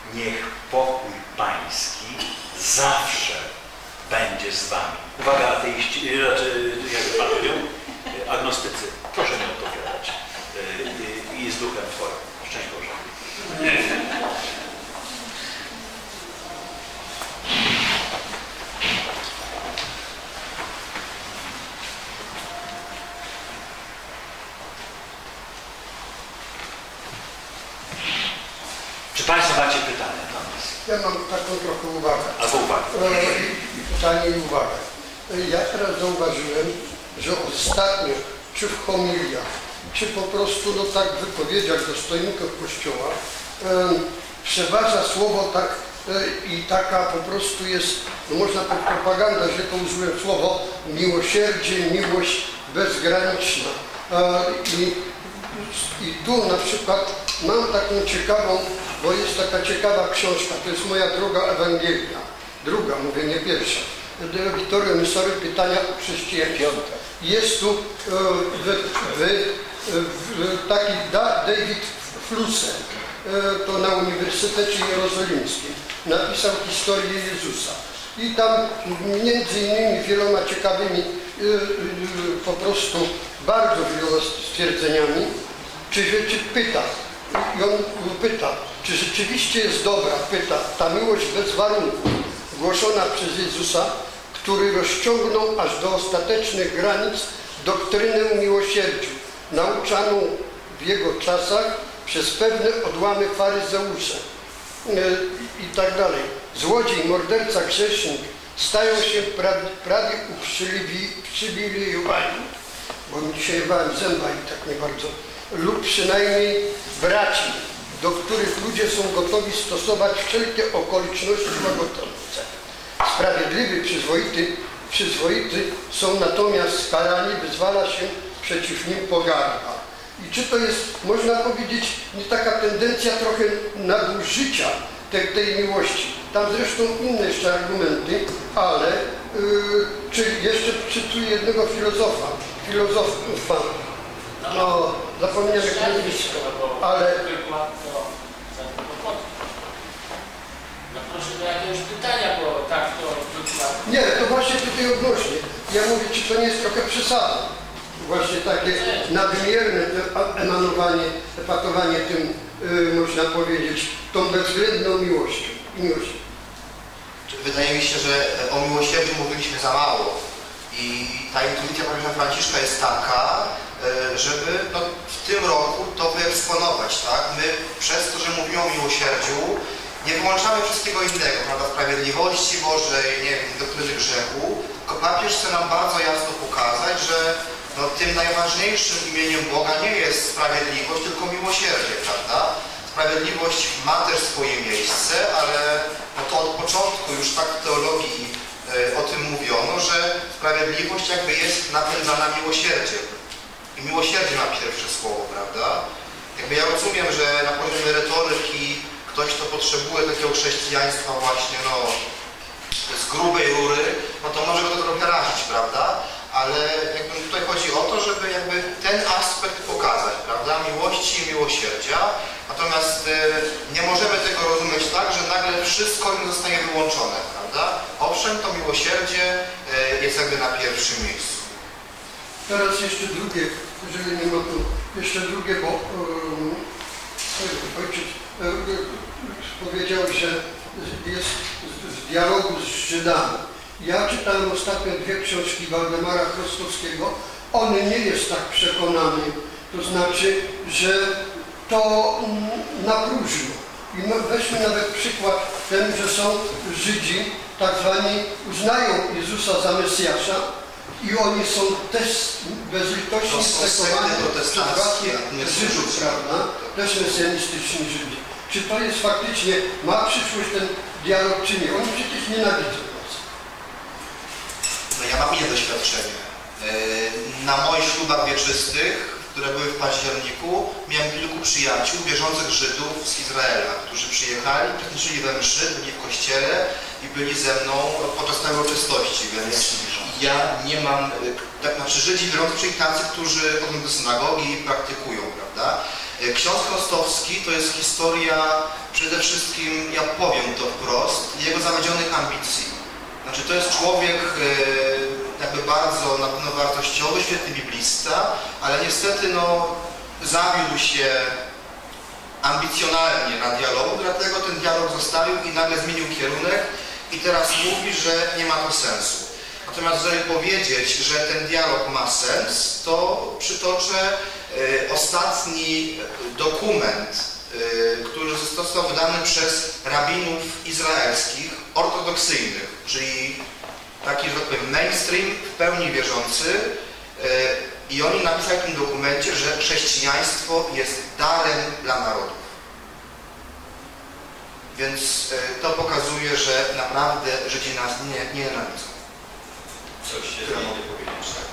Niech pokój Pański zawsze będzie z wami. Uwaga, ateiści, jak Pan mówił, agnostycy, proszę nie odpowiadać. I z duchem Twoim. Szczęść Boże. Czy Państwo macie pytania do nas? Ja mam taką trochę uwagę. Albo uwagę. Pytanie i uwagę. Ja teraz zauważyłem, że ostatnio, czy w homiliach, czy po prostu no tak w wypowiedziach dostojników Kościoła przeważa słowo tak i taka po prostu jest, no można powiedzieć propaganda, że to użyłem słowo miłosierdzie, miłość bezgraniczna. I tu na przykład mam taką ciekawą, bo jest taka ciekawa książka, to jest moja druga Ewangelia. Druga, mówię, nie pierwsza. Wittorio Messori, Pytania o chrześcijaństwie. Jest tu taki David Flusser, to na Uniwersytecie Jerozolimskim, napisał historię Jezusa. I tam między innymi wieloma ciekawymi, po prostu bardzo wieloma stwierdzeniami, czy pyta, i on pyta, czy rzeczywiście jest dobra, pyta, ta miłość bez warunków, głoszona przez Jezusa, który rozciągnął aż do ostatecznych granic doktrynę miłosierdziu, nauczaną w jego czasach przez pewne odłamy faryzeusze i tak dalej. Złodziej, morderca, grzesznik stają się prawie uprzywilejowani, bo mi dzisiaj jebałem zęba i tak nie bardzo, lub przynajmniej braci, do których ludzie są gotowi stosować wszelkie okoliczności łagodzące. Sprawiedliwy, przyzwoity są natomiast karani, wyzwala się przeciw nim pogarda. I czy to jest, można powiedzieć, nie taka tendencja trochę nadużycia tej miłości? Tam zresztą inne jeszcze argumenty, ale czy jeszcze cytuję jednego filozofa, no zapomniałem nazwisko, ale... No proszę do jakiegoś pytania, bo tak to... Nie, to właśnie tutaj odnośnie. Ja mówię, czy to nie jest trochę przesada? Właśnie takie nadmierne epatowanie tym, można powiedzieć, tą bezwzględną miłością. Wydaje mi się, że o miłosierdziu mówiliśmy za mało. I ta intuicja papieża Franciszka jest taka, żeby no, w tym roku to wyeksponować, tak? My przez to, że mówimy o miłosierdziu, nie wyłączamy wszystkiego innego, prawda? Sprawiedliwości Bożej, nie wiem, doktryny grzechu, tylko papież chce nam bardzo jasno pokazać, że no, tym najważniejszym imieniem Boga nie jest sprawiedliwość, tylko miłosierdzie, prawda? Sprawiedliwość ma też swoje miejsce, ale no, to od początku już tak w teologii o tym mówiono, że sprawiedliwość jakby jest napędzana miłosierdziem. I miłosierdzie ma pierwsze słowo, prawda? Jakby ja rozumiem, że na poziomie retoryki ktoś, kto potrzebuje takiego chrześcijaństwa właśnie, no, z grubej rury, no to może go to trochę razić, prawda? Ale jakby tutaj chodzi o to, żeby jakby ten aspekt pokazać, prawda? Miłości i miłosierdzia. Natomiast nie możemy tego rozumieć tak, że nagle wszystko im zostanie wyłączone, prawda? Owszem, to miłosierdzie jest jakby na pierwszym miejscu. Teraz jeszcze drugie, jeżeli nie ma tu, jeszcze drugie, bo ojciec powiedział, że jest z dialogu z Żydami. Ja czytałem ostatnio dwie książki Waldemara Chrostowskiego. On nie jest tak przekonany, to znaczy, że to na próżno. I weźmy nawet przykład ten, że są Żydzi, tak zwani, uznają Jezusa za Mesjasza i oni są też bezlitośnie stosowani przez Żydów, prawda? Też mesjanistyczni Żydzi. Czy to jest faktycznie, ma przyszłość ten dialog, czy nie? Oni przecież nienawidzą nas. No ja mam inne doświadczenie. Na moich ślubach wieczystych, które były w październiku, miałem kilku przyjaciół, wierzących Żydów z Izraela, którzy przyjechali, uczestniczyli we mszy, byli w kościele i byli ze mną podczas tej uroczystości, więc ja nie mam, tak znaczy Żydzi wierzący, czyli tacy, którzy chodzą do synagogi i praktykują, prawda? Ksiądz Chrostowski to jest historia przede wszystkim, ja powiem to wprost, jego zawiedzionych ambicji. Znaczy to jest człowiek jakby bardzo na pewno wartościowy, świetny biblista, ale niestety no, zawiódł się ambicjonalnie na dialogu, dlatego ten dialog zostawił i nagle zmienił kierunek i teraz mówi, że nie ma to sensu. Natomiast żeby powiedzieć, że ten dialog ma sens, to przytoczę ostatni dokument, który został wydany przez rabinów izraelskich, ortodoksyjnych, czyli taki, że tak powiem, mainstream, w pełni wierzący, i oni napisali w tym dokumencie, że chrześcijaństwo jest darem dla narodów. Więc to pokazuje, że naprawdę Żydzi nas nie nienawidzą. Coś się mogę powiedzieć, tak?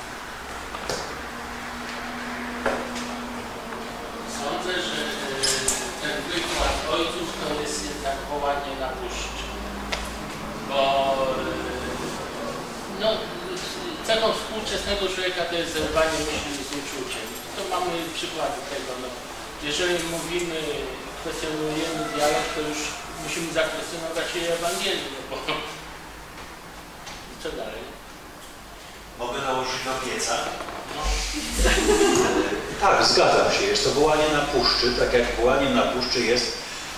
Sądzę, że ten wykład ojców to jest jednak wołanie na puszczy. Bo no, cechą współczesnego człowieka to jest zerwanie myśli z uczuciem. To mamy przykłady tego. No, jeżeli mówimy, kwestionujemy dialog, to już musimy zakwestionować jej Ewangelię. No bo co dalej? Mogę nałożyć na pieca? No. Tak, zgadzam się. Jest to wołanie na puszczy, tak jak wołanie na puszczy jest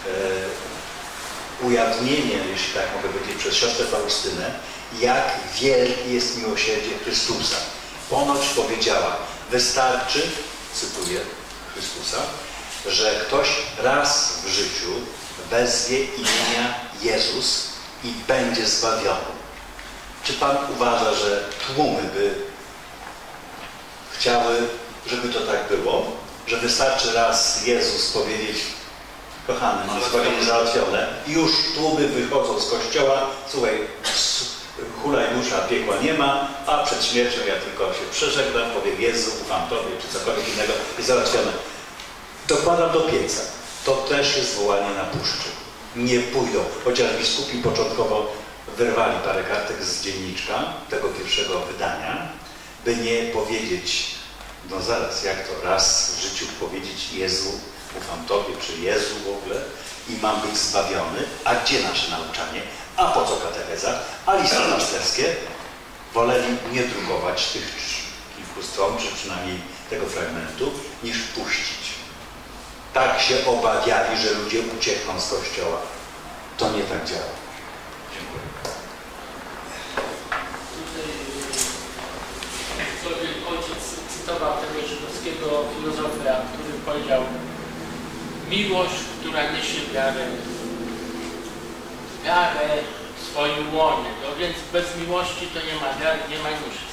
ujawnienie, jeśli tak mogę powiedzieć, przez siostrę Faustynę, jak wielkie jest miłosierdzie Chrystusa. Ponoć powiedziała, wystarczy, cytuję Chrystusa, że ktoś raz w życiu wezwie imienia Jezus i będzie zbawiony. Czy Pan uważa, że tłumy by chciały, żeby to tak było? Że wystarczy raz Jezus powiedzieć, kochany, mam zbawienie załatwione, i już tłumy wychodzą z kościoła, słuchaj, hulaj dusza, piekła nie ma, a przed śmiercią ja tylko się przeżegnam, powiem Jezu, ufam Tobie, czy cokolwiek innego, i załatwione. Dokładam do pieca. To też jest wołanie na puszczy. Nie pójdą, chociaż biskupi początkowo wyrwali parę kartek z dzienniczka, tego pierwszego wydania, by nie powiedzieć, no zaraz, jak to raz w życiu powiedzieć Jezu, ufam Tobie, czy Jezu w ogóle, i mam być zbawiony, a gdzie nasze nauczanie? A po co katecheza? A listy pasterskie? Woleli nie drukować tych kilku stron, czy przynajmniej tego fragmentu, niż puścić. Tak się obawiali, że ludzie uciekną z kościoła. To nie tak działa. Dziękuję. Tutaj ojciec cytował tego żydowskiego filozofa, który powiedział: miłość, która niesie wiarę w swoim łonie. No więc bez miłości to nie ma wiary, nie ma niczego.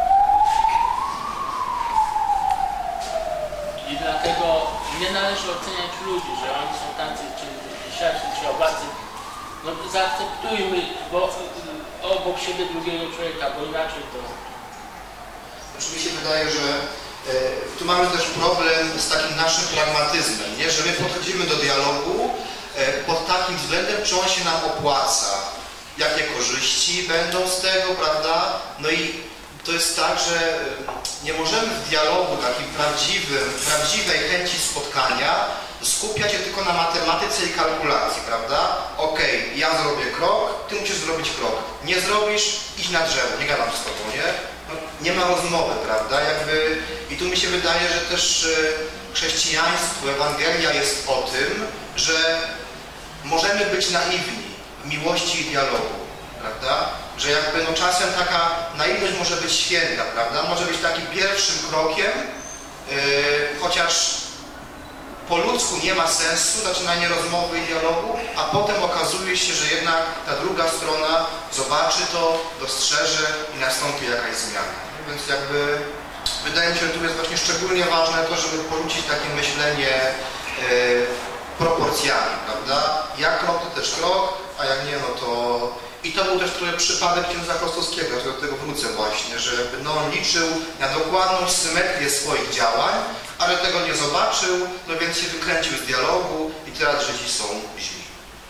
I dlatego nie należy oceniać ludzi, że oni są tacy, czy siacy, czy owacy. No zaakceptujmy, bo obok siebie drugiego człowieka, bo inaczej to... Znaczy mi się wydaje, że tu mamy też problem z takim naszym pragmatyzmem, nie? Że my podchodzimy do dialogu pod takim względem, czy on się nam opłaca, jakie korzyści będą z tego, prawda? No i to jest tak, że nie możemy w dialogu takim prawdziwej chęci spotkania skupiać się tylko na matematyce i kalkulacji, prawda? Okej, ja zrobię krok, ty musisz zrobić krok. Nie zrobisz, idź na drzewo, nie gadam z tobą, nie? No, nie ma rozmowy, prawda? Jakby, i tu mi się wydaje, że też chrześcijaństwo, Ewangelia jest o tym, że możemy być naiwni w miłości i dialogu, prawda? Że jakby no czasem taka naiwność może być święta, prawda? Może być takim pierwszym krokiem, chociaż po ludzku nie ma sensu zaczynanie rozmowy i dialogu, a potem okazuje się, że jednak ta druga strona zobaczy to, dostrzeże i nastąpi jakaś zmiana. Więc jakby wydaje mi się, że tu jest właśnie szczególnie ważne to, żeby porzucić takie myślenie proporcjami, prawda? Jak krok to też krok, a jak nie, no to... I to był też trochę przypadek księdza Chrostowskiego, do tego wrócę właśnie, że no, on liczył na dokładną symetrię swoich działań, ale tego nie zobaczył, no więc się wykręcił z dialogu i teraz Żydzi są źli.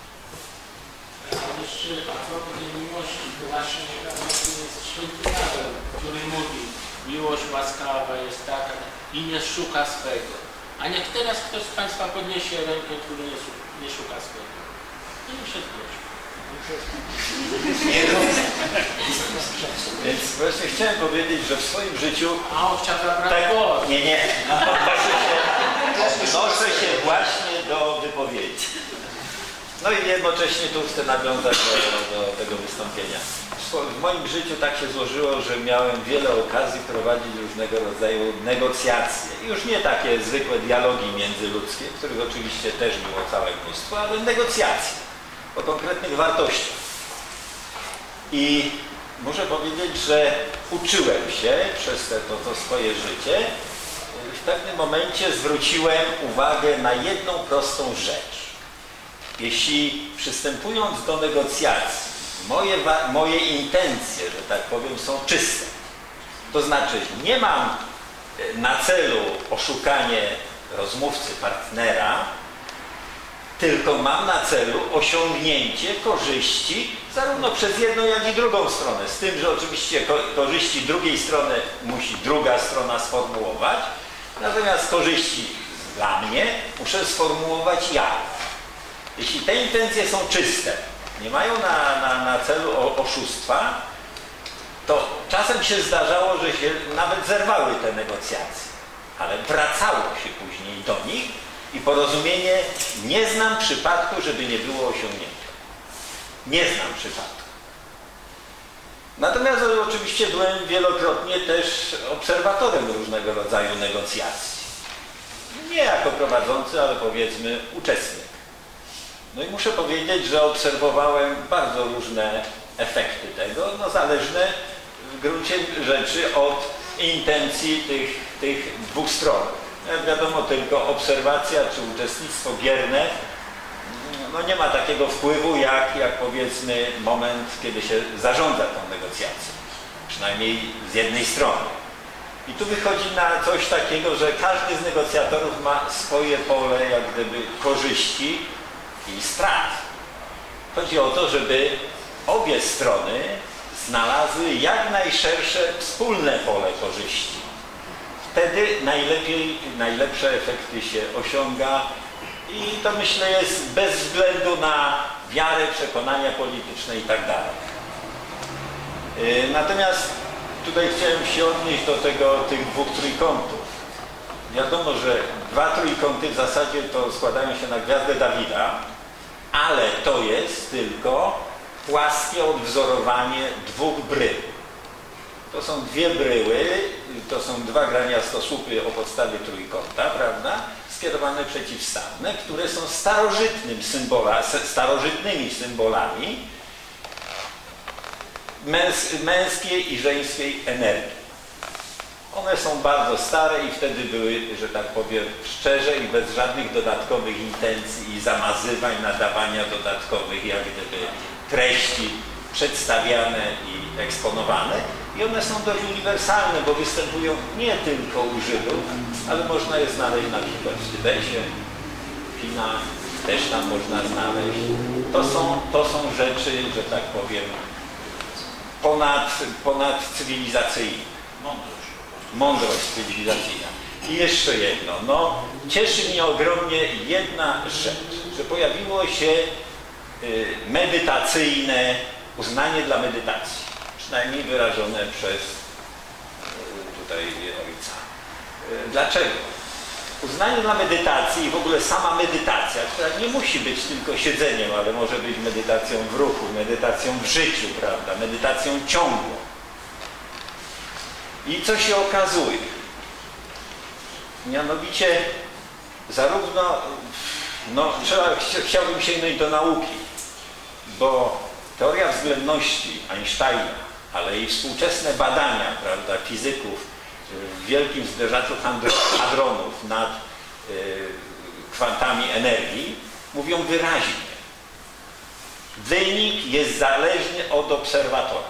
Jeszcze a propos tej miłości, to właśnie jest święty Paweł, który mówi: miłość łaskawa jest taka i nie szuka swego. A niech teraz ktoś z Państwa podniesie rękę, który nie szuka sklepu. To niech się zgłosi. Więc właśnie chciałem powiedzieć, że w swoim życiu... A on chciał zabrać głos. Nie. Odnoszę się właśnie do wypowiedzi. No i jednocześnie tu chcę nawiązać do tego wystąpienia. W moim życiu tak się złożyło, że miałem wiele okazji prowadzić różnego rodzaju negocjacje. Już nie takie zwykłe dialogi międzyludzkie, których oczywiście też było całe mnóstwo, ale negocjacje o konkretnych wartościach. I muszę powiedzieć, że uczyłem się przez to swoje życie. W pewnym momencie zwróciłem uwagę na jedną prostą rzecz. Jeśli przystępując do negocjacji, moje intencje, że tak powiem, są czyste, to znaczy nie mam na celu oszukanie rozmówcy, partnera, tylko mam na celu osiągnięcie korzyści zarówno przez jedną, jak i drugą stronę. Z tym, że oczywiście korzyści drugiej strony musi druga strona sformułować, natomiast korzyści dla mnie muszę sformułować ja. Jeśli te intencje są czyste, nie mają na celu oszustwa, to czasem się zdarzało, że się nawet zerwały te negocjacje, ale wracało się później do nich i porozumienie nie znam przypadku, żeby nie było osiągnięte. Nie znam przypadku. Natomiast oczywiście byłem wielokrotnie też obserwatorem różnego rodzaju negocjacji. Nie jako prowadzący, ale powiedzmy uczestnik. No i muszę powiedzieć, że obserwowałem bardzo różne efekty tego, no zależne w gruncie rzeczy od intencji tych dwóch stron. Jak wiadomo, tylko obserwacja czy uczestnictwo bierne no nie ma takiego wpływu jak powiedzmy moment, kiedy się zarządza tą negocjacją, przynajmniej z jednej strony. I tu wychodzi na coś takiego, że każdy z negocjatorów ma swoje pole jak gdyby korzyści i strat. Chodzi o to, żeby obie strony znalazły jak najszersze wspólne pole korzyści. Wtedy najlepsze efekty się osiąga i to myślę jest bez względu na wiarę, przekonania polityczne i tak dalej. Natomiast tutaj chciałem się odnieść do tych dwóch trójkątów. Wiadomo, że dwa trójkąty w zasadzie to składają się na gwiazdę Dawida, ale to jest tylko płaskie odwzorowanie dwóch brył. To są dwie bryły, to są dwa graniastosłupy o podstawie trójkąta, prawda, skierowane przeciwstawne, które są starożytnymi symbolami męskiej i żeńskiej energii. One są bardzo stare i wtedy były, że tak powiem, szczerze i bez żadnych dodatkowych intencji i zamazywań, nadawania dodatkowych jak gdyby treści przedstawiane i eksponowane. I one są dość uniwersalne, bo występują nie tylko u Żydów, ale można je znaleźć na przykład w Tybecie, w Chinach, też tam można znaleźć. To są rzeczy, że tak powiem, ponadcywilizacyjne. Mądrość cywilizacyjna. I jeszcze jedno, no cieszy mnie ogromnie jedna rzecz, że pojawiło się medytacyjne uznanie dla medytacji, przynajmniej wyrażone przez tutaj ojca. Dlaczego? Uznanie dla medytacji i w ogóle sama medytacja, która nie musi być tylko siedzeniem, ale może być medytacją w ruchu, medytacją w życiu, prawda, medytacją ciągłą. I co się okazuje? Mianowicie zarówno, no chciałbym sięgnąć do nauki, bo teoria względności Einsteina, ale i współczesne badania, prawda, fizyków w wielkim zderzaczu hadronów nad kwantami energii mówią wyraźnie, wynik jest zależny od obserwatora.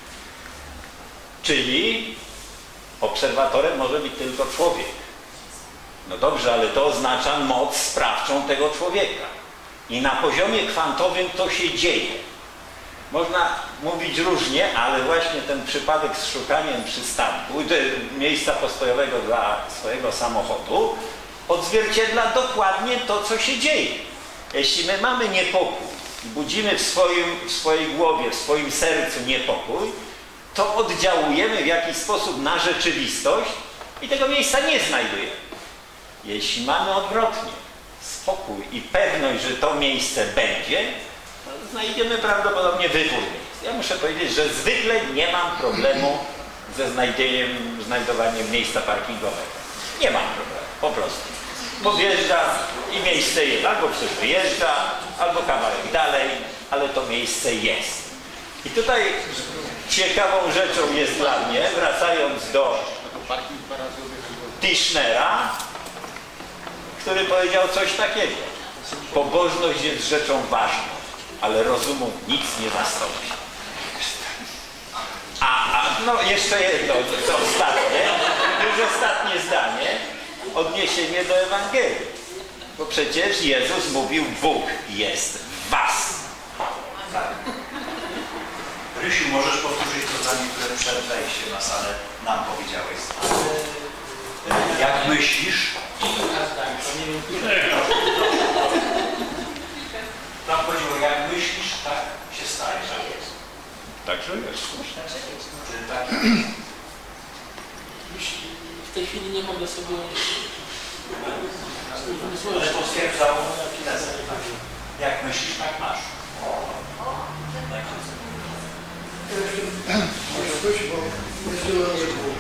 Czyli obserwatorem może być tylko człowiek. No dobrze, ale to oznacza moc sprawczą tego człowieka. I na poziomie kwantowym to się dzieje. Można mówić różnie, ale właśnie ten przypadek z szukaniem przystanku, miejsca postojowego dla swojego samochodu, odzwierciedla dokładnie to, co się dzieje. Jeśli my mamy niepokój i budzimy w swojej głowie, w swoim sercu niepokój, to oddziałujemy w jakiś sposób na rzeczywistość i tego miejsca nie znajdujemy. Jeśli mamy odwrotnie spokój i pewność, że to miejsce będzie, to znajdziemy prawdopodobnie wybór miejsc. Ja muszę powiedzieć, że zwykle nie mam problemu ze znajdowaniem miejsca parkingowego. Nie mam problemu, po prostu. Podjeżdżam i miejsce jest. Albo ktoś wyjeżdża, albo kawałek dalej, ale to miejsce jest. I tutaj ciekawą rzeczą jest dla mnie, wracając do Tischnera, który powiedział coś takiego. Pobożność jest rzeczą ważną, ale rozumu nic nie zastąpi. No jeszcze jedno, to ostatnie, już ostatnie zdanie, odniesienie do Ewangelii. Bo przecież Jezus mówił, Bóg jest w was. Rysiu, możesz powtórzyć to zdanie, które przed wejściem na salę nam powiedziałeś. Jak myślisz? Tam chodziło, jak myślisz, tak się staje. Także jest. W tej chwili nie mogę sobie... Ale to stwierdzał tezę. Jak myślisz, tak masz. Może być, bo jest dużo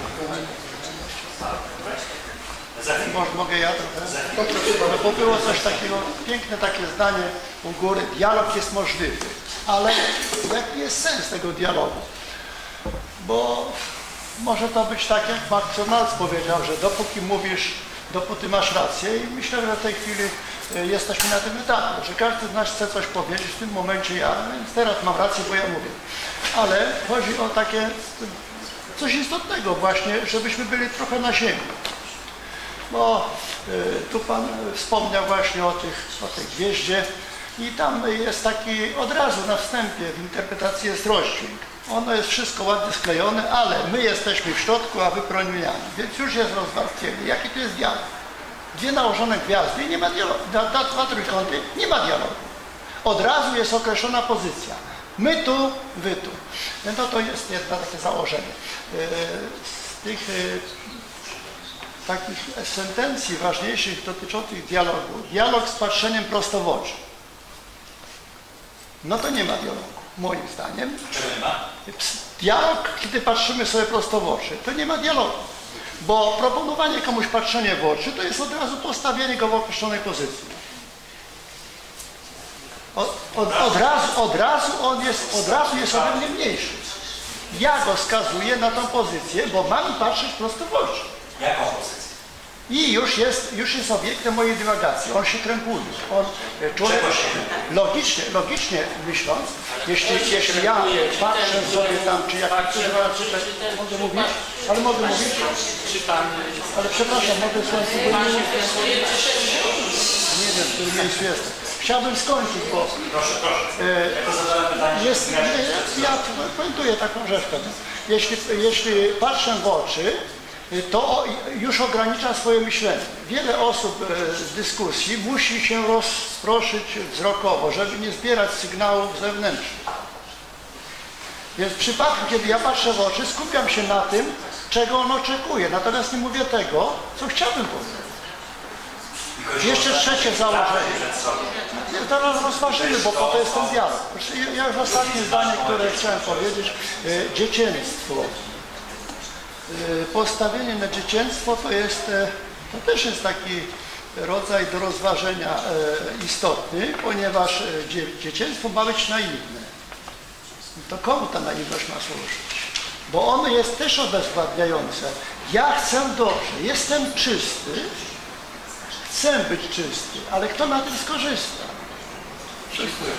Mogę ja trochę? No bo było coś takiego, piękne takie zdanie u góry, dialog jest możliwy, ale jaki jest sens tego dialogu? Bo może to być tak, jak McDonald's powiedział, że dopóki mówisz, dopóty masz rację i myślę, że w tej chwili jesteśmy na tym etapie, że każdy z nas chce coś powiedzieć, w tym momencie ja, więc teraz mam rację, bo ja mówię. Ale chodzi o takie coś istotnego właśnie, żebyśmy byli trochę na ziemi. Bo tu Pan wspomniał właśnie o tej gwieździe i tam jest taki od razu na wstępie w interpretacji jest rozdźwięk. Ono jest wszystko ładnie sklejone, ale my jesteśmy w środku, a wy promieniami, więc już jest rozwarstwienie. Jaki to jest dialog? Dwie nałożone gwiazdy i nie ma dialogu. Dwa trójkąty, nie ma dialogu. Od razu jest określona pozycja. My tu, wy tu. No to jest jedno takie założenie. Z tych takich sentencji ważniejszych dotyczących dialogu. Dialog z patrzeniem prosto w oczy. No to nie ma dialogu, moim zdaniem. Czego nie ma? Dialog, kiedy patrzymy sobie prosto w oczy, to nie ma dialogu. Bo proponowanie komuś patrzenia w oczy, to jest od razu postawienie go w określonej pozycji. Od razu jest ode mnie mniejszy. Ja go skazuję na tą pozycję, bo mam patrzeć prosto w oczy. Jaką pozycję? I już jest obiektem mojej dywagacji. On się krępuje. Człowiek, logicznie myśląc, jeśli ja patrzę sobie tam, czy jak mogę mówić, ale mogę mówić, ale przepraszam, mogę skończyć, bo nie wiem, w którym miejscu jestem. Chciałbym skończyć, bo ja pointuję taką rzecz. Jeśli patrzę w oczy, to już ogranicza swoje myślenie. Wiele osób z dyskusji musi się rozproszyć wzrokowo, żeby nie zbierać sygnałów zewnętrznych. Więc w przypadku, kiedy ja patrzę w oczy, skupiam się na tym, czego on oczekuje. Natomiast nie mówię tego, co chciałbym powiedzieć. Jeszcze trzecie założenie. Teraz rozważymy, bo po to jest ten dialog. Ja już ostatnie zdanie, które chciałem powiedzieć. Dzieciństwo. Postawienie na dzieciństwo to też jest taki rodzaj do rozważenia istotny, ponieważ dzieciństwo ma być naiwne. To komu ta naiwność ma służyć? Bo ono jest też obezwładniające. Ja chcę dobrze, jestem czysty, chcę być czysty, ale kto na tym skorzysta? Dziękuję.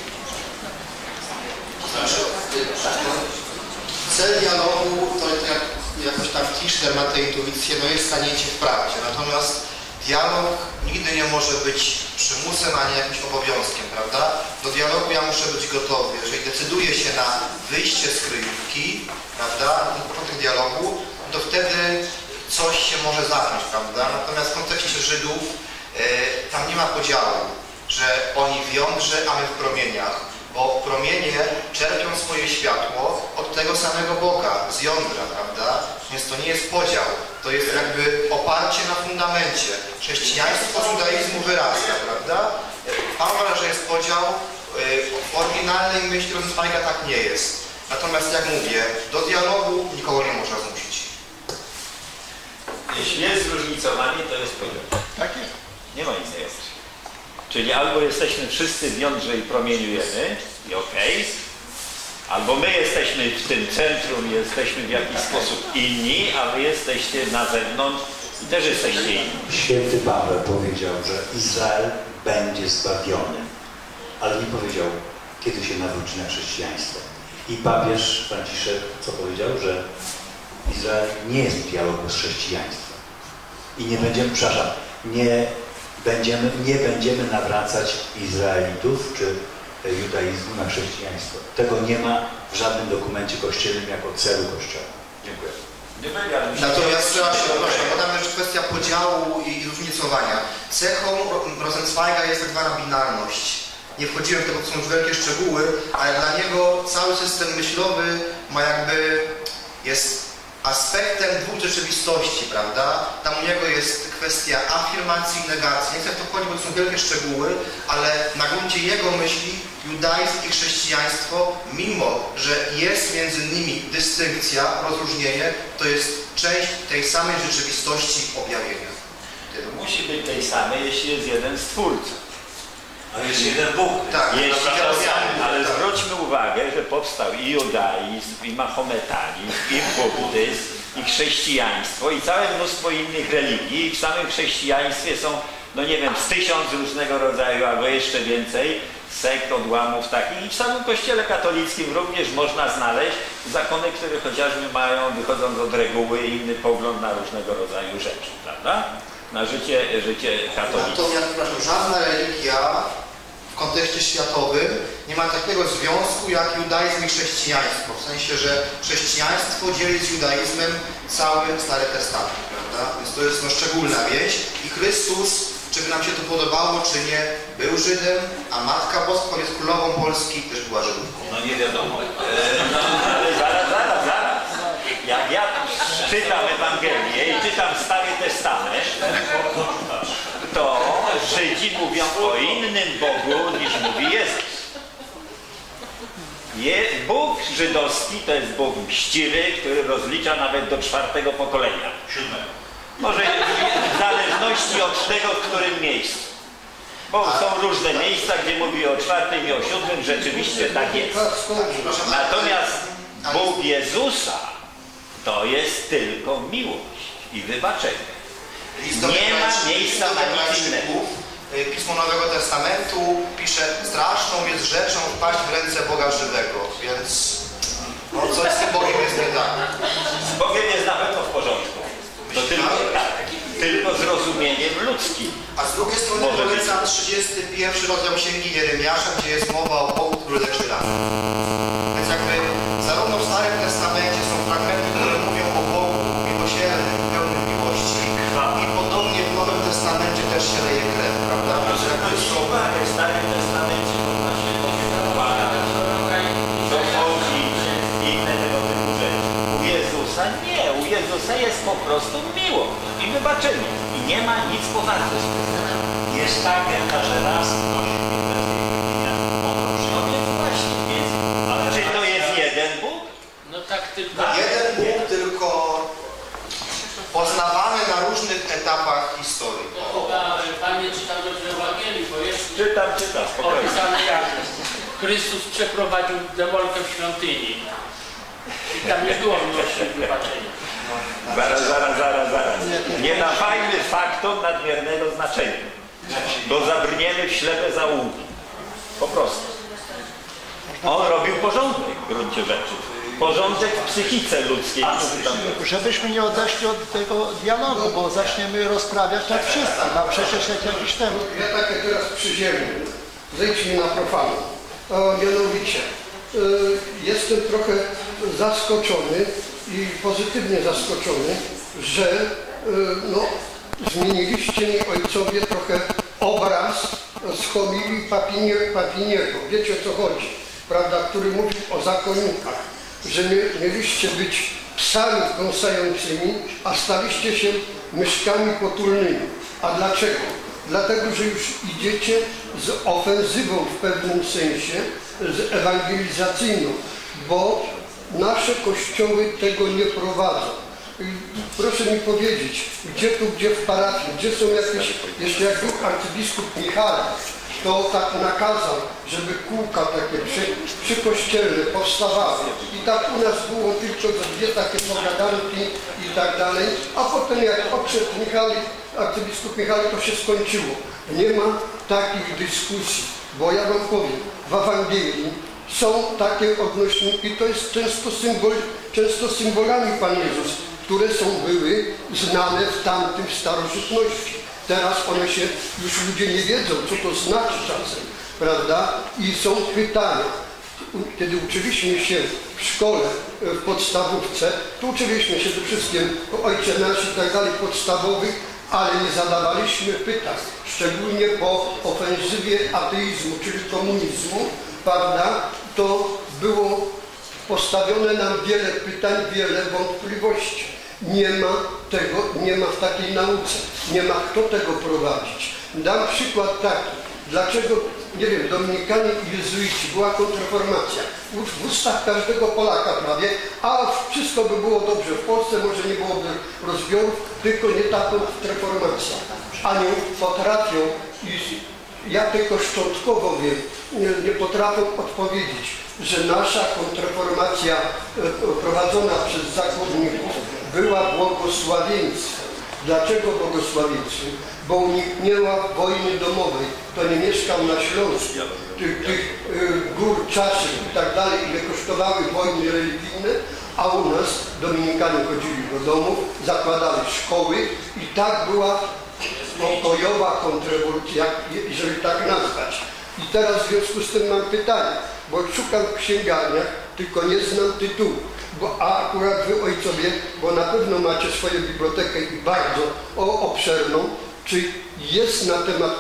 Cel dialogu, to jak jakoś tam Tischner ma tę intuicję, no jest staniecie w prawdzie. Natomiast dialog nigdy nie może być przymusem ani jakimś obowiązkiem, prawda? Do dialogu ja muszę być gotowy. Jeżeli decyduję się na wyjście z kryjówki, prawda, na początek dialogu, to wtedy coś się może zacząć, prawda? Natomiast w kontekście Żydów tam nie ma podziału, że oni w jądrze, a my w promieniach, bo promienie czerpią swoje światło od tego samego Boga, z jądra, prawda? Więc to nie jest podział, to jest jakby oparcie na fundamencie. Chrześcijaństwo z judaizmu wyrasta, prawda? Pan uważa, że jest podział, w oryginalnej myśli Rosenzweiga tak nie jest. Natomiast jak mówię, do dialogu nikogo nie można zmusić. Jeśli jest zróżnicowanie, to jest podział. Tak jest. Nie ma nic jest. Czyli albo jesteśmy wszyscy w jądrze i promieniujemy, i okej, albo my jesteśmy w tym centrum, jesteśmy w jakiś sposób inni, a wy jesteście na zewnątrz i też jesteście inni. Święty Paweł powiedział, że Izrael będzie zbawiony, ale nie powiedział, kiedy się nawróci na chrześcijaństwo. I papież Franciszek co powiedział, że Izrael nie jest w dialogu z chrześcijaństwem. I nie będziemy, przepraszam, nie będziemy nawracać Izraelitów czy judaizmu na chrześcijaństwo. Tego nie ma w żadnym dokumencie kościelnym jako celu Kościoła. Dziękuję. Natomiast trzeba się, proszę, bo tam jest kwestia podziału i różnicowania. Cechą Rosenzweiga jest tak zwana binarność. Nie wchodziłem w tego, to są już wielkie szczegóły, ale dla niego cały system myślowy ma jest aspektem dwóch rzeczywistości, prawda? Tam u niego jest kwestia afirmacji i negacji. Nie chcę w to wchodzić, bo to są wielkie szczegóły, ale na gruncie jego myśli judaizm i chrześcijaństwo, mimo że jest między nimi dystynkcja, rozróżnienie, to jest część tej samej rzeczywistości objawienia. Musi być tej samej, jeśli jest jeden stwórca. Ale jest jeden Bóg. Tak, ale zwróćmy uwagę, że powstał i judaizm, i mahometanizm, i buddyzm, i chrześcijaństwo, i całe mnóstwo innych religii. I w samym chrześcijaństwie są, no nie wiem, z 1000 różnego rodzaju, albo jeszcze więcej sekt, odłamów takich. I w samym Kościele katolickim również można znaleźć zakony, które chociażby mają, wychodząc od reguły, inny pogląd na różnego rodzaju rzeczy, prawda? Na życie katolickie. Natomiast żadna religia w kontekście światowym nie ma takiego związku jak judaizm i chrześcijaństwo. W sensie, że chrześcijaństwo dzieli z judaizmem cały Stary Testament, prawda? Więc to jest szczególna więź. I Chrystus, czy by nam się to podobało, czy nie, był Żydem, a Matka Boska, jest królową Polski, też była Żydówką. No nie wiadomo. Ale zaraz. Jak ja czytam Ewangelię i czytam Stary Testament, to Żydzi mówią o innym Bogu niż mówi Jezus. Bóg żydowski to jest Bóg mściwy, który rozlicza nawet do 4. pokolenia. 7. Może w zależności od tego, w którym miejscu. Bo są różne miejsca, gdzie mówi o 4. i o 7. Rzeczywiście tak jest. Natomiast Bóg Jezusa to jest tylko miłość i wybaczenie. Nie ma miejsca na nic innego. Pismo Nowego Testamentu pisze, straszną jest rzeczą wpaść w ręce Boga żywego, więc no, coś z tym Bogiem jest nie tak. Z Bogiem jest na pewno w porządku. To tylko zrozumieniem ludzkim. A z drugiej strony polecam 31 rozdział Księgi Jeremiasza, gdzie jest mowa o Bogu, który leży rano. Więc jakby zarówno w Starym Testamencie są fragmenty, które mówią o Bogu miłosiernym, pełnym miłości, i podobnie w Nowym Testamencie też się leje krew, prawda? W Starym Testamencie można się dochodzić inne tego typu rzeczy. U Jezusa nie. U Jezusa jest po prostu miłość i wybaczenie. I nie ma nic ponadto. Jest tak, jak każe raz Ale czy to jest jeden Bóg? No tak tylko... Jeden Bóg, tylko poznawany na różnych etapach historii. To chyba Pan nie czytał dobrze Ewangelii, bo jest Czytam, spokojnie. opisane, jak Chrystus przeprowadził demolkę w świątyni. I tam nie było miłości i wybaczenia. Zaraz. Nie dawajmy faktom nadmiernego znaczenia, bo zabrniemy w ślepe zaułki. Po prostu. On robił porządek w gruncie rzeczy. Porządek w psychice ludzkiej. Żebyśmy nie odeszli od tego dialogu, bo zaczniemy rozprawiać nad wszystkim, a przecież jakiś temat. Ja takie teraz przyziemnie. Zejdźmy na profanu. Mianowicie, jestem trochę zaskoczony i pozytywnie zaskoczony że no, zmieniliście mi ojcowie trochę obraz z homilii Papiniego. Wiecie, o co chodzi, prawda, który mówił o zakonnikach, że mieliście być psami kąsającymi, a staliście się myszkami potulnymi. A dlaczego? Dlatego, że już idziecie z ofensywą w pewnym sensie, z ewangelizacyjną, bo nasze kościoły tego nie prowadzą. Proszę mi powiedzieć, gdzie w parafii, gdzie są jakieś, jeszcze jak był arcybiskup Michał, to tak nakazał, żeby kółka takie przykościelne powstawały. I tak u nas było tylko dwie takie pogadanki i tak dalej, a potem jak odszedł arcybiskup Michał, to się skończyło. Nie ma takich dyskusji, bo ja wam powiem, w Ewangelii są takie odnośniki, to jest często symbolami Pan Jezus, które były znane w tamtym starożytności. Teraz one się, już ludzie nie wiedzą, co to znaczy czasem, prawda? I są pytania. Kiedy uczyliśmy się w szkole, w podstawówce, to uczyliśmy się ze wszystkim o Ojcze Nasz i tak dalej, podstawowych, ale nie zadawaliśmy pytań, szczególnie po ofensywie ateizmu, czyli komunizmu, prawda? To było postawione nam wiele pytań, wiele wątpliwości. Nie ma tego, nie ma w takiej nauce, nie ma kto tego prowadzić. Dam przykład taki, dlaczego, nie wiem, Dominikanie i Jezuici, była kontrreformacja, w ustach każdego Polaka prawie, a wszystko by było dobrze w Polsce, może nie byłoby rozbiorów, tylko nie ta kontrreformacja. Anioł potrafią, i ja tylko szczątkowo wiem, nie potrafią odpowiedzieć, że nasza kontrreformacja prowadzona przez zakonników była błogosławieństwem. Dlaczego błogosławieństwem? Bo uniknęła wojny domowej. To nie mieszkał na Śląsku, tych gór, czaszek i tak dalej, ile kosztowały wojny religijne, a u nas Dominikanie chodzili do domów, zakładali szkoły i tak była pokojowa kontrrewolucja, jeżeli tak nazwać. I teraz w związku z tym mam pytanie, bo szukam w księgarniach, tylko nie znam tytułu, a akurat wy ojcowie, bo na pewno macie swoją bibliotekę i bardzo obszerną, czy jest na temat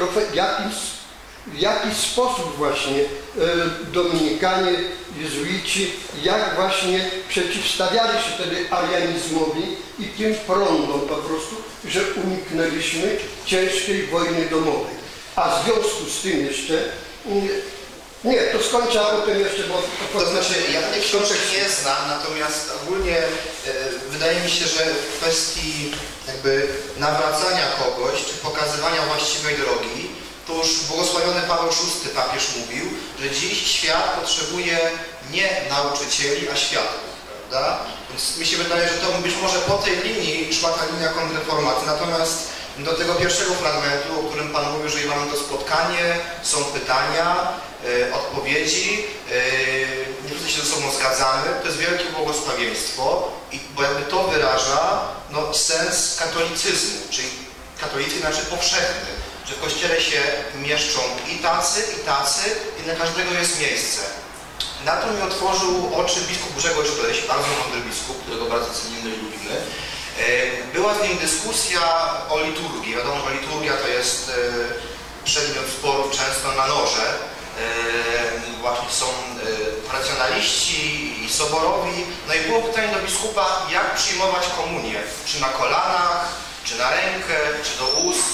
w jaki sposób właśnie Dominikanie, jezuici, jak właśnie przeciwstawiali się wtedy arianizmowi i tym prądom po prostu, że uniknęliśmy ciężkiej wojny domowej. A w związku z tym jeszcze, nie, to skończę, a potem jeszcze, bo... To znaczy, ja tej książki nie znam, natomiast ogólnie wydaje mi się, że w kwestii jakby nawracania kogoś, czy pokazywania właściwej drogi, to już błogosławiony Paweł VI papież mówił, że dziś świat potrzebuje nie nauczycieli, a świadków, prawda? Więc mi się wydaje, że to być może po tej linii szła ta linia kontrreformacji. Natomiast do tego pierwszego fragmentu, o którym Pan mówił, że mamy to spotkanie, są pytania, odpowiedzi, nie wszyscy się ze sobą zgadzamy, to jest wielkie błogosławieństwo, bo jakby to wyraża sens katolicyzmu, czyli katolicyzm znaczy powszechny, że w Kościele się mieszczą i tacy, i na każdego jest miejsce. Na to mi otworzył oczy biskup Grzegorz Leś, bardzo mądry biskup, którego bardzo cenimy i lubimy. Była z nim dyskusja o liturgii. Wiadomo, że liturgia to jest przedmiot sporów często na noże. Właśnie są racjonaliści i soborowi. No i było pytanie do biskupa, jak przyjmować komunię? Czy na kolanach, czy na rękę, czy do ust?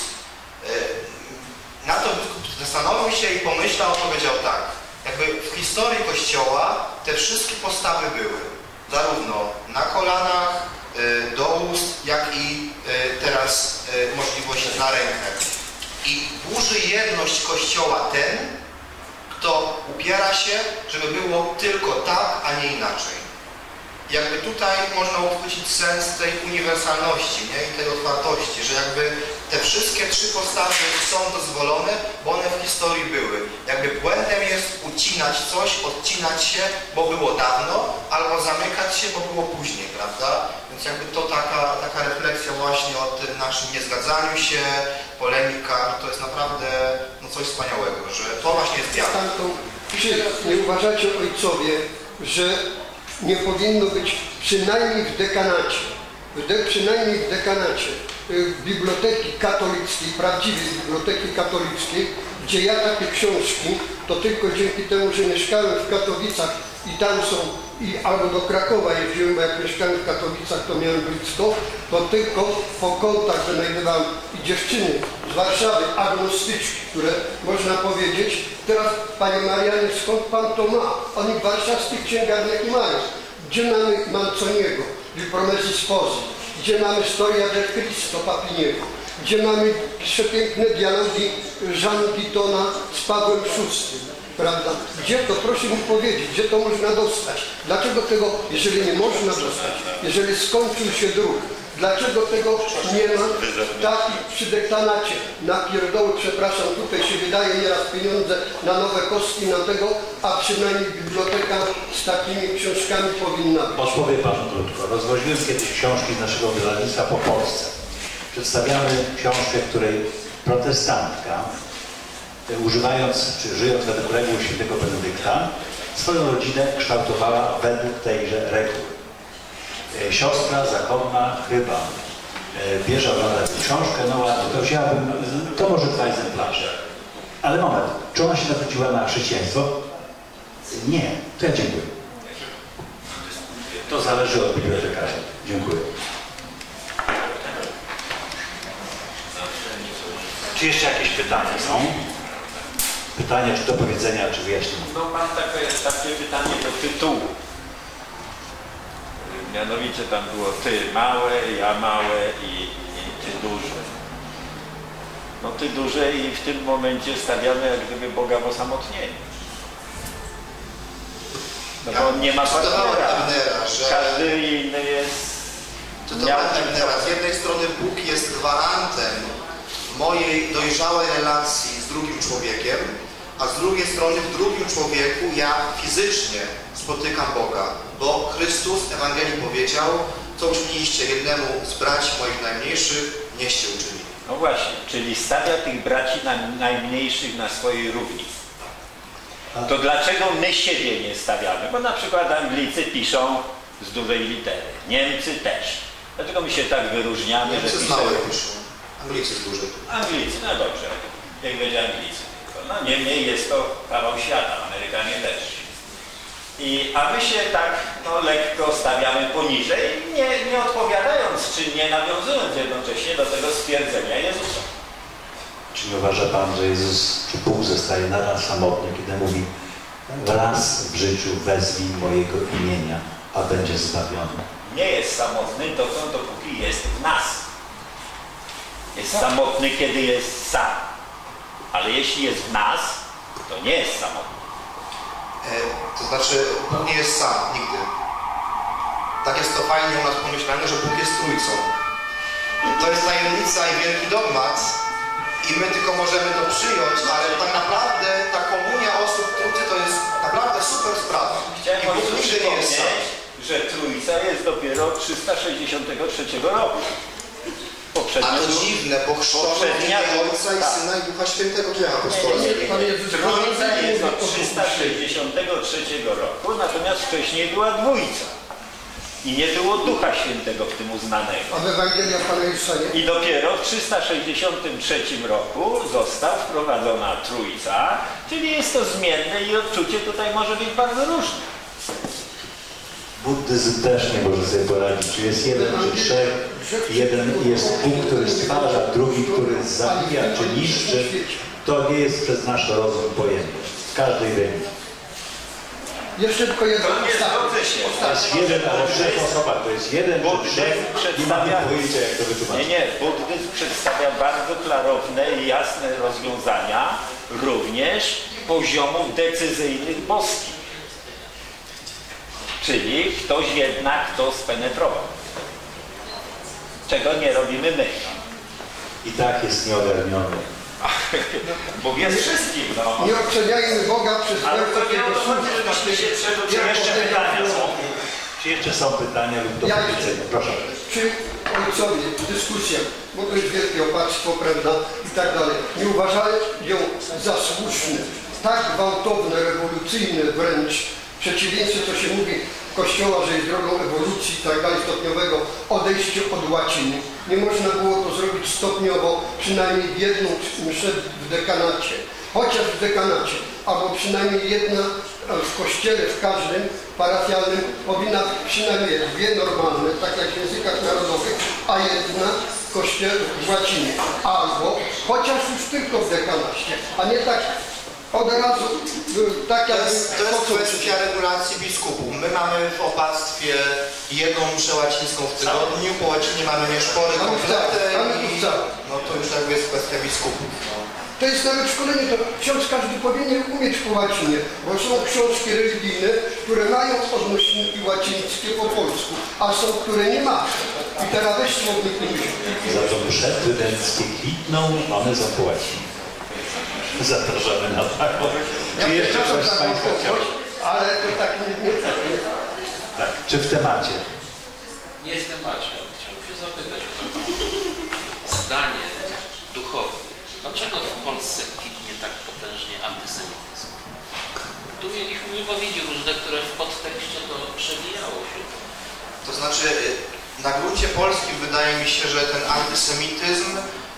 Na to biskup zastanowił się i pomyślał, powiedział tak. Jakby w historii Kościoła te wszystkie postawy były. Zarówno na kolanach, do ust, jak i teraz możliwość na rękę. I burzy jedność Kościoła ten, kto upiera się, żeby było tylko tak, a nie inaczej. Jakby tutaj można uchwycić sens tej uniwersalności, nie? I tej otwartości, że jakby te wszystkie trzy postawy są dozwolone, bo one w historii były. Jakby błędem jest ucinać coś, odcinać się, bo było dawno, albo zamykać się, bo było później, prawda? Więc jakby to taka refleksja właśnie o tym naszym niezgadzaniu się, polemika, to jest naprawdę coś wspaniałego, że to właśnie jest wiara. Czy nie uważacie, ojcowie, że nie powinno być przynajmniej w dekanacie przynajmniej w dekanacie biblioteki katolickiej, prawdziwej biblioteki katolickiej, gdzie ja takie książki, to tylko dzięki temu, że mieszkałem w Katowicach i tam są, albo do Krakowa jeździłem, bo jak mieszkałem w Katowicach, to miałem blisko, to tylko po kątach wynajdywałem i dziewczyny z Warszawy, agnostyczki, które można powiedzieć, teraz Panie Marianie, skąd Pan to ma? Oni w warszawskich księgarniach nie mają. Gdzie mamy Manconiego, Promesy Spozy, gdzie mamy Storia del Cristo Papiniego, gdzie mamy przepiękne dialogi Jeana Guittona z Pawłem VI, prawda? Gdzie to, proszę mi powiedzieć, gdzie to można dostać? Dlaczego tego, jeżeli nie można dostać, jeżeli skończył się druk, dlaczego tego nie ma przy dekanacie, na pierdoły, przepraszam, tutaj się wydaje nieraz pieniądze na nowe kostki, na tego, a przynajmniej biblioteka z takimi książkami powinna być. Odpowie Pan krótko. Rozwoziłem kiedyś książki z naszego wydawnictwa po Polsce. Przedstawiamy książkę, w której protestantka, używając, czy żyjąc według reguł świętego Benedykta, swoją rodzinę kształtowała według tejże reguły. Siostra zakonna chyba bierze oglądać książkę, no ładnie, to wzięłabym, to może 2 egzemplarze. Ale moment, czy ona się nawróciła na chrześcijaństwo? Nie, to ja dziękuję. To zależy od bibliotekarza. Dziękuję. Czy jeszcze jakieś pytania są? Pytania, czy do powiedzenia, czy wyjaśnienia? No mam takie pytanie do tytułu. Mianowicie tam było ty małe, ja małe i ty duże. No ty duże i w tym momencie stawiamy jak gdyby Boga w osamotnieniu. No bo on nie ma partnera. Każdy inny jest... Z jednej strony Bóg jest gwarantem mojej dojrzałej relacji z drugim człowiekiem, a z drugiej strony w drugim człowieku ja fizycznie spotykam Boga, bo Chrystus w Ewangelii powiedział, co uczyniliście jednemu z braci moich najmniejszych, nieście uczynili. No właśnie, czyli stawia tych braci najmniejszych na swojej równi. To dlaczego my siebie nie stawiamy? Bo na przykład Anglicy piszą z dużej litery, Niemcy też. Dlaczego my się tak wyróżniamy? Niemcy że z małej piszą, Anglicy z dużej. Anglicy, no dobrze, jak będzie Anglicy. No niemniej jest to kawał świata, Amerykanie też. A my się tak lekko stawiamy poniżej, nie odpowiadając, czy nie nawiązując jednocześnie do tego stwierdzenia Jezusa. Czy nie uważa Pan, że Jezus, czy Bóg zostaje nadal samotny, kiedy mówi raz w życiu wezwij mojego imienia, a będzie zbawiony? Nie jest samotny dotąd, dopóki jest w nas. Jest samotny, kiedy jest sam. Ale jeśli jest w nas, to nie jest samotny. To znaczy, Bóg nie jest sam, nigdy. Tak jest to fajnie u nas pomyślane, że Bóg jest Trójcą. To jest tajemnica i wielki dogmat i my tylko możemy to przyjąć, ale tak naprawdę ta komunia osób w Trójcy to jest naprawdę super sprawa. Chciałem I Bóg nigdy nie jest sam. że Trójca jest dopiero od 363 roku. A to dziwne, bo chrzczono Ojca i Syna i Ducha Świętego, to jak apostolstwo? Trójca jest od 363 roku, natomiast wcześniej była Dwójca. I nie było Ducha Świętego w tym uznanego. A w Ewangelia Pana Jezusa nie? I dopiero w 363 roku została wprowadzona Trójca, czyli jest to zmienne i odczucie tutaj może być bardzo różne. Buddyzm też nie może sobie poradzić. Czy jest jeden, czy trzech. Jeden jest Bóg, który stwarza, drugi, który zabija, czy niszczy. To nie jest przez nasz rozum pojęte. W każdej religii. Jeszcze tylko jedno. To jest jeden, ale trzech osobach. To jest jeden, czy trzech. Nie mamy pojęcia, jak to wytłumaczyć. Nie, buddyzm przedstawia bardzo klarowne i jasne rozwiązania, również poziomów decyzyjnych boskich. Czyli ktoś jednak to spenetrował. Czego nie robimy my. I tak jest nieogarniony. Bóg jest wszystkim, no. Nie oceniajmy Boga przez Ale to nie o to słów. chodzi, żebyśmy się czy jeszcze pytania są. Czy jeszcze są pytania lub do powiedzenia? Proszę. Czy ojcowie w dyskusjach, bo to jest wielkie opactwo, prawda, i tak dalej, nie uważają za słuszne, tak gwałtowne, rewolucyjne wręcz, w przeciwieństwie, co się mówi, Kościoła, że jest drogą ewolucji i tak dalej, stopniowego odejścia od łaciny. Nie można było to zrobić stopniowo, przynajmniej jedną mszę w dekanacie, chociaż w dekanacie, albo przynajmniej jedna w kościele, w każdym parafialnym powinna być przynajmniej dwie normalne, tak jak w językach narodowych, a jedna w kościele w łacinie, albo chociaż już tylko w dekanacie, a nie tak od razu, tak jak... To jest kwestia regulacji biskupów. My mamy w opactwie jedną mszę łacińską w tygodniu, po łacinie mamy nieszpory kompletne i no to już jakby jest kwestia biskupów. To jest nawet szkolenie, to ksiądz każdy powinien umieć po łacinie, bo są książki religijne, które mają odnośniki łacińskie po polsku, a są, które nie ma. I teraz weź słownik myśli. Za to msze trydenckie kwitną, one są po łacinie. Zapraszamy na taką. Ja Czy jeszcze ktoś z Państwa chciał? Ale to tak nie Tak, czy w temacie? Nie jest temacie. Chciałbym się zapytać o to zdanie duchowe. Dlaczego w Polsce kwitnie tak potężnie antysemityzm? Tu mieliśmy wypowiedzi różne, które w podtekście to przewijało się. To znaczy, na gruncie polskim wydaje mi się, że ten antysemityzm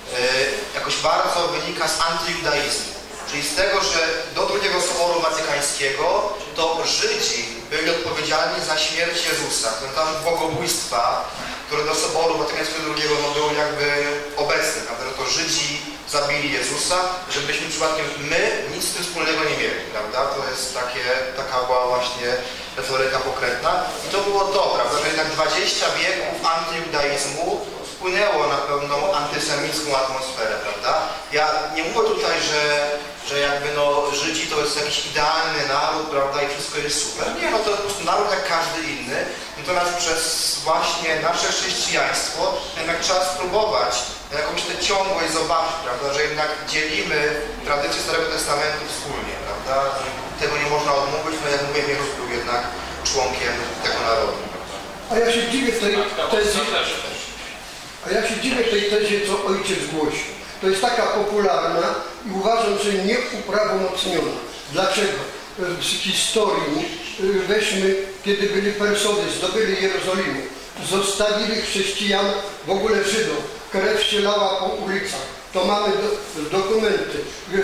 jakoś bardzo wynika z antyjudaizmu. Czyli z tego, że do II Soboru Watykańskiego to Żydzi byli odpowiedzialni za śmierć Jezusa. Ten tam bogobójstwa, które do Soboru Watykańskiego II no, były jakby obecne, prawda? Że to Żydzi zabili Jezusa, żebyśmy przypadkiem my nic z tym wspólnego nie mieli, prawda? To jest taka była właśnie retoryka pokrętna. I to było to, prawda? Że jednak 20 wieków antyjudaizmu wpłynęło na pewną antysemicką atmosferę, prawda? Ja nie mówię tutaj, że jakby no Żydzi to jest jakiś idealny naród, prawda, i wszystko jest super. Nie, no to jest po prostu naród jak każdy inny. Natomiast przez właśnie nasze chrześcijaństwo jednak trzeba spróbować jakąś tę ciągłość zobaczyć, prawda, że jednak dzielimy tradycję Starego Testamentu wspólnie, prawda? Tego nie można odmówić, no jak mówię, Jezus był jednak członkiem tego narodu. A ja się dziwię tej tezie, co ojciec głosi. To jest taka popularna i uważam, że nieuprawomocniona. Dlaczego? Z historii weźmy, kiedy byli Persowie, zdobyli Jerozolimę, zostawili chrześcijan, w ogóle Żydów, krew się lała po ulicach. To mamy dokumenty,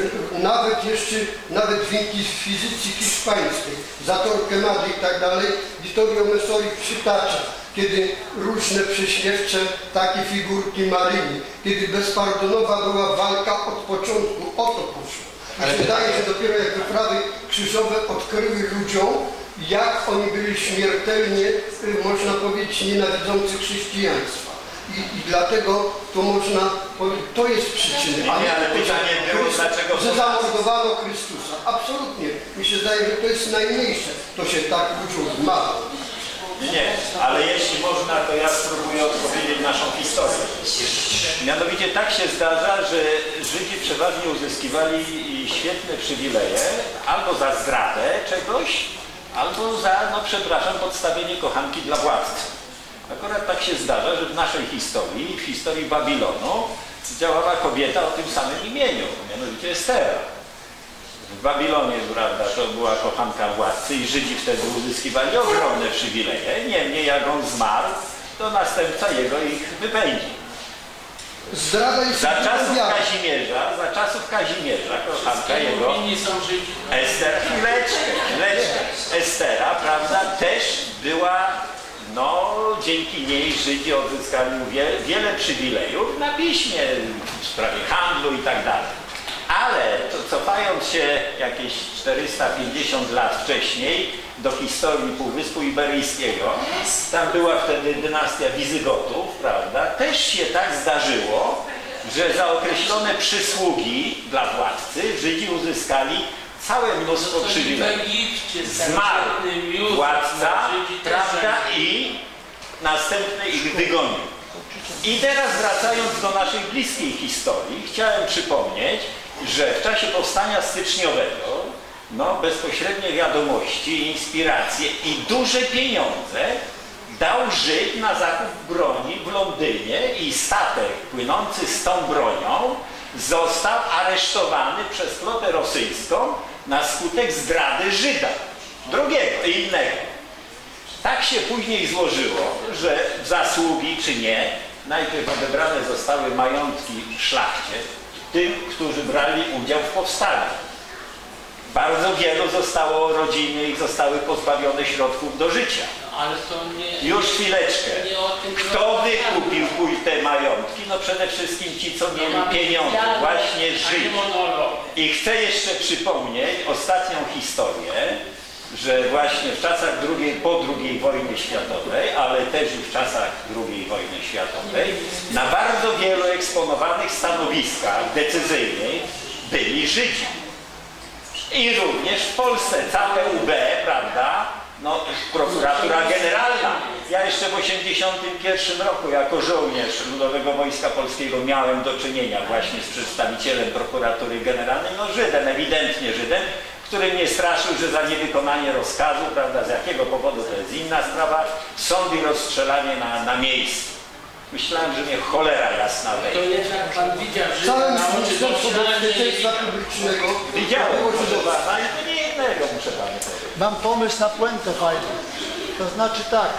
nawet w inkwizycji hiszpańskiej, Zatorkę Mady i tak dalej, Vittorio Messori przytacza, kiedy różne prześmiewcze takie figurki Maryi, kiedy bezpardonowa była walka od początku, o to poszło. Mi się wydaje, że dopiero jak wyprawy krzyżowe odkryły ludziom, jak oni byli śmiertelnie, można powiedzieć, nienawidzący chrześcijaństwa. I dlatego to można powiedzieć, to jest przyczyna. Nie, ale pytanie było, dlaczego... Że zamordowano Chrystusa. Absolutnie. Mi się zdaje, że to jest najmniejsze. To się tak ludziom zmawia. Nie, ale jeśli można, to ja spróbuję odpowiedzieć naszą historię. Mianowicie tak się zdarza, że Żydzi przeważnie uzyskiwali świetne przywileje albo za zdradę czegoś, albo za, no przepraszam, podstawienie kochanki dla władcy. Akurat tak się zdarza, że w naszej historii, w historii Babilonu, działała kobieta o tym samym imieniu, mianowicie Estera. W Babilonie, prawda, to była kochanka władcy i Żydzi wtedy uzyskiwali ogromne przywileje. Niemniej jak on zmarł, to następca jego ich wypędził. Za czasów Kazimierza, kochanka jego, Estera, prawda, też była, no dzięki niej Żydzi odzyskali wiele przywilejów na piśmie, w sprawie handlu i tak dalej. Ale to, cofając się jakieś 450 lat wcześniej do historii Półwyspu Iberyjskiego, tam była wtedy dynastia Wizygotów, prawda? Też się tak zdarzyło, że za określone przysługi dla władcy Żydzi uzyskali całe mnóstwo przywilejów. Zmarł władca, prawda? I następny ich wygonił. I teraz wracając do naszej bliskiej historii, chciałem przypomnieć, że w czasie powstania styczniowego no, bezpośrednie wiadomości, inspiracje i duże pieniądze dał Żyd na zakup broni w Londynie i statek płynący z tą bronią został aresztowany przez flotę rosyjską na skutek zdrady Żyda, drugiego, innego. Tak się później złożyło, że zasługi czy nie, najpierw odebrane zostały majątki szlachcie, tym, którzy brali udział w powstaniu. Bardzo wielu zostało rodziny i zostały pozbawione środków do życia. Ale to nie... Już chwileczkę. Nie o tym Kto wykupił te majątki? No przede wszystkim ci, co mieli pieniądze, właśnie Żydzi. I chcę jeszcze przypomnieć ostatnią historię, że właśnie w czasach po II wojnie światowej, ale też i w czasach II wojny światowej, na bardzo wielu eksponowanych stanowiskach decyzyjnych byli Żydzi. I również w Polsce całe UB, prawda, no prokuratura generalna. Ja jeszcze w 1981 roku jako żołnierz Ludowego Wojska Polskiego miałem do czynienia właśnie z przedstawicielem prokuratury generalnej, no Żydem, ewidentnie Żydem, który mnie straszył, że za niewykonanie rozkazu, prawda, z jakiego powodu to jest inna sprawa, sąd i rozstrzelanie na miejscu. Myślałem, że mnie cholera jasna wejdzie. To jednak pan widział, że Całym na oczy Ministerstwo doświadczenie Bezpieczeństwa Publicznego Widziałem, ale to nie jednego, muszę panu powiedzieć. Mam pomysł na puentę fajną. To znaczy tak,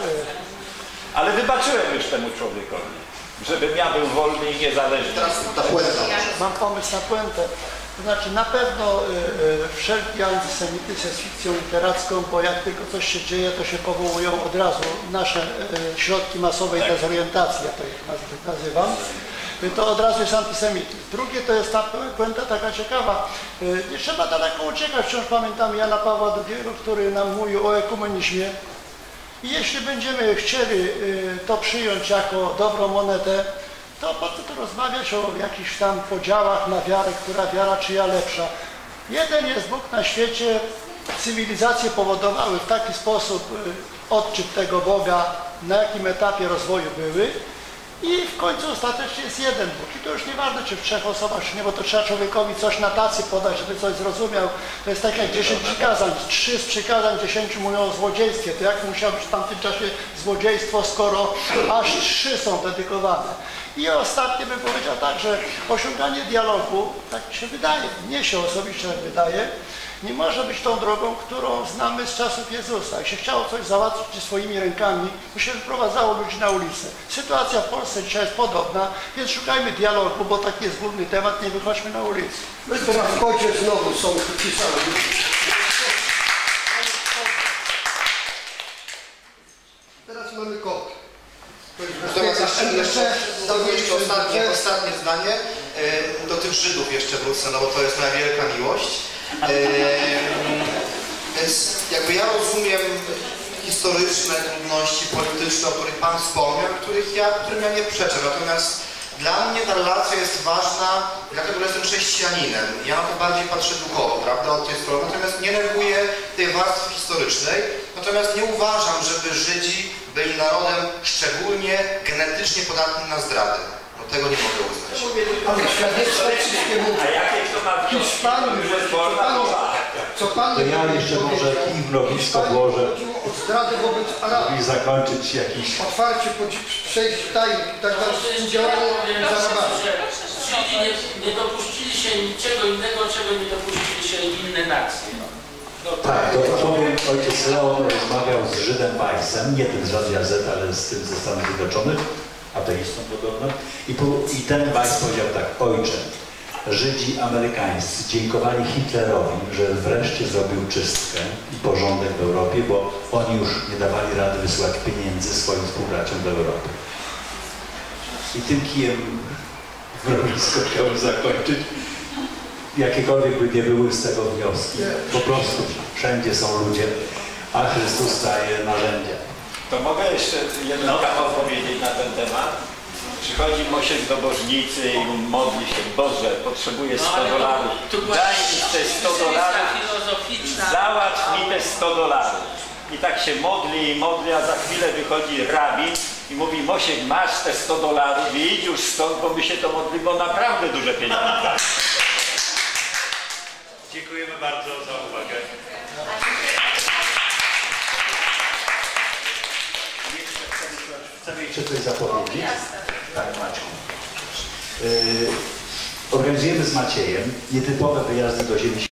Ale wybaczyłem już temu człowiekowi, żebym ja był wolny i niezależny. Teraz ta puenta. mam pomysł na puentę. To znaczy na pewno wszelki antysemityzm jest fikcją literacką, bo jak tylko coś się dzieje, to się powołują od razu nasze środki masowej dezorientacji, ja to ich nazywam. To od razu jest antysemityzm. Drugie to jest ta puenta taka ciekawa. Nie trzeba daleko uciekać. Wciąż pamiętamy Jana Pawła II, który nam mówił o ekumenizmie. I jeśli będziemy chcieli to przyjąć jako dobrą monetę, to po co tu rozmawiać o jakichś tam podziałach na wiarę, która wiara czyja lepsza. Jeden jest Bóg na świecie, cywilizacje powodowały w taki sposób odczyt tego Boga, na jakim etapie rozwoju były i w końcu ostatecznie jest jeden Bóg. I to już nieważne, czy w 3 osobach, czy nie, bo to trzeba człowiekowi coś na tacy podać, żeby coś zrozumiał. To jest tak jak 10 przykazań. 3 z przykazań 10 mówią o złodziejstwie. To jak musiało być w tamtym czasie złodziejstwo, skoro aż 3 są dedykowane. I ostatnie bym powiedział tak, że osiąganie dialogu, tak mi się wydaje, mnie się osobiście tak wydaje, nie może być tą drogą, którą znamy z czasów Jezusa. Jak się chciało coś załatwić swoimi rękami, to się wyprowadzało ludzi na ulicę. Sytuacja w Polsce dzisiaj jest podobna, więc szukajmy dialogu, bo taki jest główny temat, nie wychodźmy na ulicę. My teraz w kodzie znowu są pisane. Teraz mamy kod. Natomiast jeszcze ostatnie zdanie do tych Żydów jeszcze wrócę, no bo to jest moja wielka miłość. Więc jakby ja rozumiem historyczne trudności polityczne, o których Pan wspomniał, którym ja nie przeczę. Natomiast dla mnie ta relacja jest ważna, dlatego że jestem chrześcijaninem. Ja na to bardziej patrzę duchowo, prawda, od tej strony. Natomiast nie neguję tej warstwy historycznej. Natomiast nie uważam, żeby Żydzi byli narodem szczególnie genetycznie podatnym na zdradę. No tego nie mogę uznać. Ale świadectwo wszystkie mówią. A jakie to ma Co Pan To ja jeszcze może i w mrowisko włożę o zdradę wobec Arabii. i zakończyć jakiś... Otwarcie przejść tajnych i tak dalej, współdziałanie z Arabami. Żydzi nie dopuścili się niczego innego, czego nie dopuścili się inne nacje. Tak, to powiem, ojciec Leon rozmawiał z Żydem Weissem, nie tym z Radia Z, ale z tym ze Stanów Zjednoczonych, ateistą podobno, i ten Weiss powiedział tak: ojcze, Żydzi amerykańscy dziękowali Hitlerowi, że wreszcie zrobił czystkę i porządek w Europie, bo oni już nie dawali rady wysyłać pieniędzy swoim współbraciom do Europy. I tym kijem w mrowisko chciałem zakończyć. Jakiekolwiek by nie były z tego wnioski, po prostu wszędzie są ludzie, a Chrystus daje narzędzia. To mogę jeszcze jedno kawał powiedzieć na ten temat? Przychodzi Mosiek do Bożnicy i modli się: Boże, potrzebuję $100. Daj mi te $100, załatw mi te $100. I tak się modli, a za chwilę wychodzi rabin i mówi: Mosiek, masz te $100 i idź już stąd, bo my się to modlimy, bo naprawdę duże pieniądze. Dziękujemy bardzo za uwagę. Chcemy jeszcze coś zapowiedzieć? Tak, Maciu. Organizujemy z Maciejem nietypowe wyjazdy do ziemi